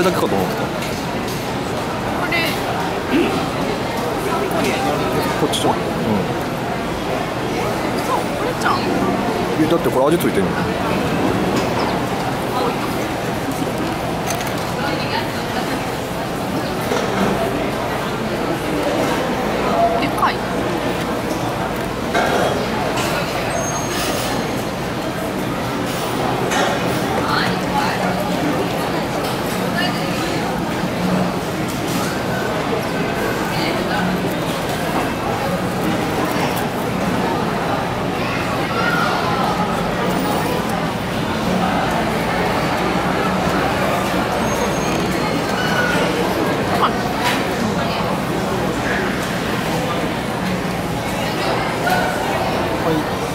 だけかと思った。 これこっちじゃん。 そうこれじゃん。 いやだってこれ味付いてんの。 でかい。 はい。